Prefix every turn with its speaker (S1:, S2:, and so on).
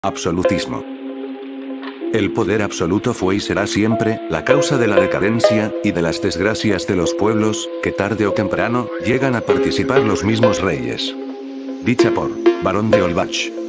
S1: Absolutismo. El poder absoluto fue y será siempre, la causa de la decadencia, y de las desgracias de los pueblos, que tarde o temprano, llegan a participar los mismos reyes. Dicha por Barón de Olbach.